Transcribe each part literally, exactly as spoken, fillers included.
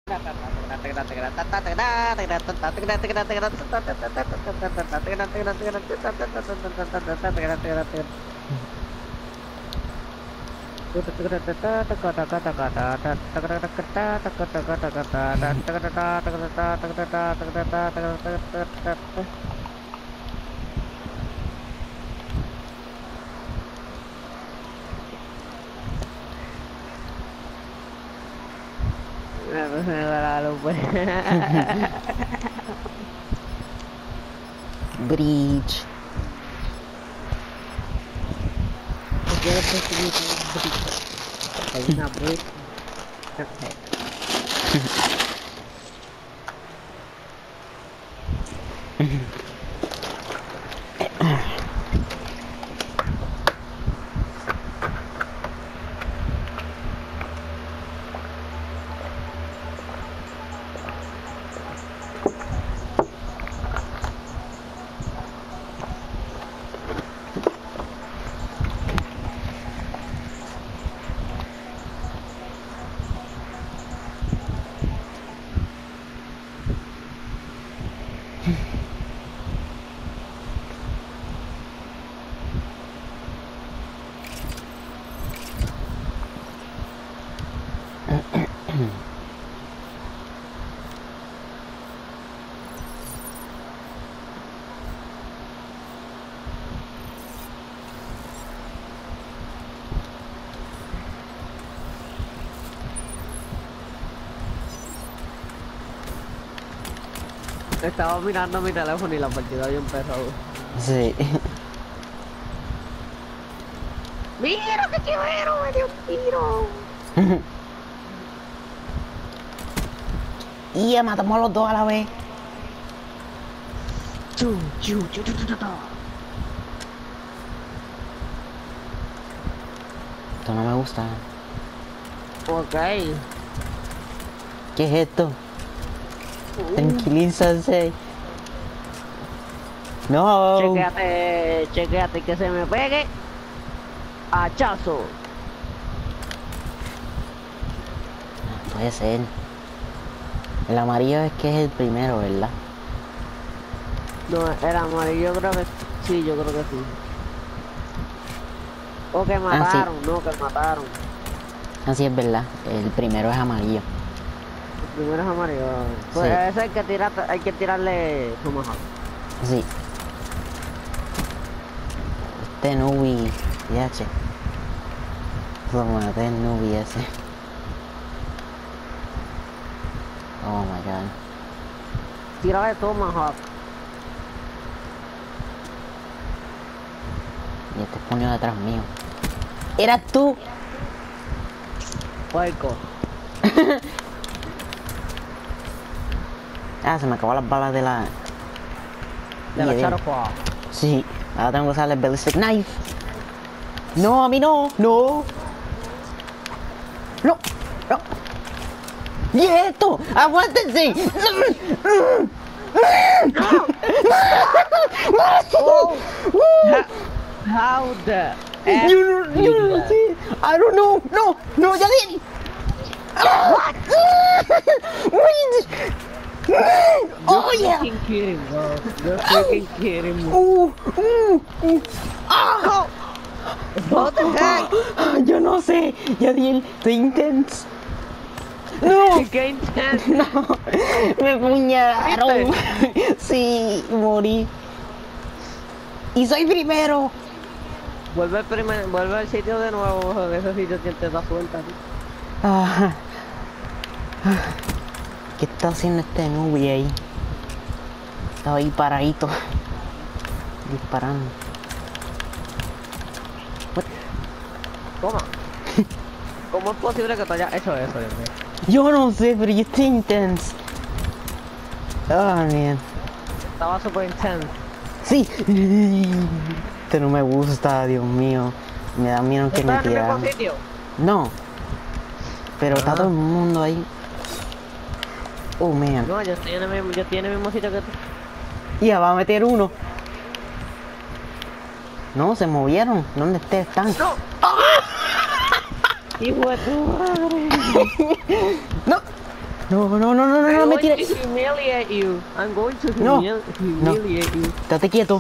Bridge. Quiero construir un bridge. Hay una bridge. Estaba mirando mi teléfono y la partida había empezado. Sí. ¡Mira qué chivero! ¡Me dio un tiro! Y ya matamos a los dos a la vez. Chu, chu, chu, chu, chu, chu. Esto no me gusta. Ok. ¿Qué es esto? Tranquilízate. No. Chequéate, chequéate que se me pegue. Hachazo. Puede ser. El amarillo es que es el primero, ¿verdad? No, el amarillo creo que sí, yo creo que sí. O que mataron, sí. no, que mataron. Así es verdad. El primero es amarillo. El primero es amarillo. Pues Sí. ese hay que tirar, hay que tirarle su mejor. Sí. Este Nubi. Ya, che. Lo maté el Nubi ese. Oh my god. Tírale Tomahawk. Y este puño detrás mío. ¡Eras tú! Puerco. Ah, se me acabó las balas de la... De la Yeah. Charoqua. Sí. Ahora tengo que usar el ballistic knife. No, a mí no. No. No. No. ¿Y esto? ¡Aguántense! Oh. How the F Yo no, yo no lo sé. I don't know. No, no, ya di. What? Oh yeah. You're freaking kidding, bro. You're freaking kidding me. Uh, uh, uh. Ah. What the heck? Yo no sé. Yadiel, estoy intense. No. Qué intenso. No. Me puñalaron. Sí, morí. Y soy primero. Vuelve al primer, vuelve al sitio de nuevo, de ese sitio que te da cuenta. Ah. ¿Qué está haciendo este Nubi ahí? Estaba ahí paradito. Disparando. What? Toma. ¿Cómo es posible que tú hayas hecho eso, Dios mío? Yo no sé, pero yo estoy intense. Oh, man. Estaba super intenso. Sí. Este no me gusta, Dios mío. Me da miedo que me ¿Estás en el mismo tiran. sitio? No. Pero está Ah. todo el mundo ahí. Oh, man. No, yo estoy en el mismo, yo estoy en el mismo sitio que tú. Ya va a meter uno. No, se movieron. ¿Dónde ustedes están? ¡No! Hijo de tu madre. No. No, no, no, no, no, no, I'm me going tires. to humiliate you. I'm going to No. humil humiliate you. Estate quieto.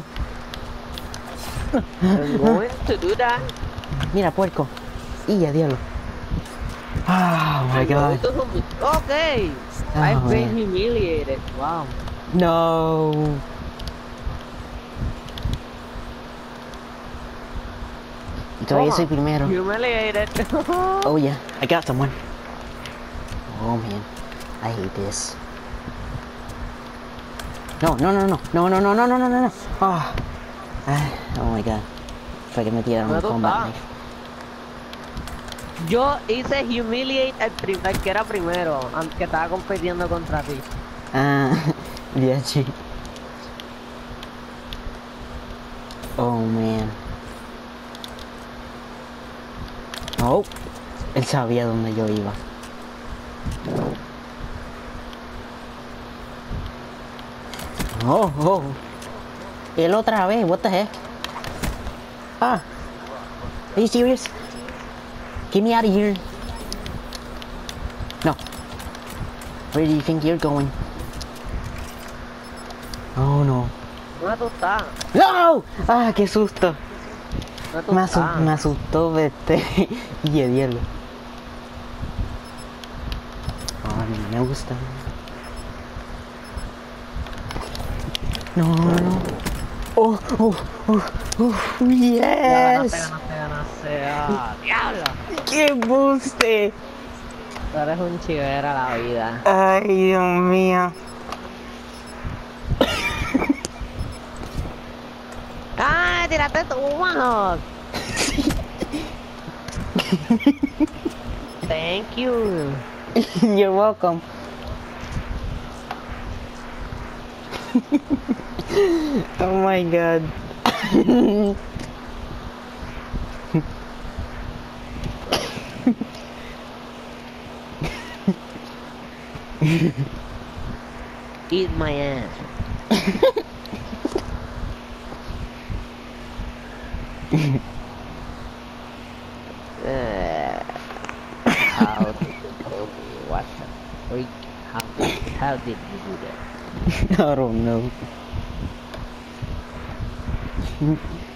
I'm going to do that. Mira, puerco. Y a diablo. Oh my I'm going god. to humi- Okay. Oh, I've been man. humiliated. Wow. No. Y todavía Toma. soy primero. Humiliated. Oh yeah, I got someone. Oh man, I hate this. No, no, no, no, no, no, no, no, no, no, no, no. Oh, ah, oh my god. Fue que me tiraron ¿Dónde un tú combat estás? knife. Yo hice humiliate al, prim al que era primero, al que estaba compitiendo contra ti. Ah, yeah, sí. Oh man. Oh, él sabía dónde yo iba. Oh, oh. Él otra vez, what the heck? Ah. Are you serious? Get me out of here. No. Where do you think you're going? Oh no. ¿Dónde tú estás? No! Ah, qué susto. ¿Dónde tú Me, asu estás? me asustó este y el hielo. Oh, a mí me gusta. No, no, no. Oh, oh, oh, oh, Ya ganaste, yes. ganaste, ganaste. Ah, ¡diablo! ¡Qué buste! Tú eres un chivera la vida. Ay, Dios mío. ¡Ah! ¡Tiraste tu mano! Thank you. You're welcome. Oh my god. Eat my ass. Uh, how did you tell me what the freak? How did, how did you do that? I don't know.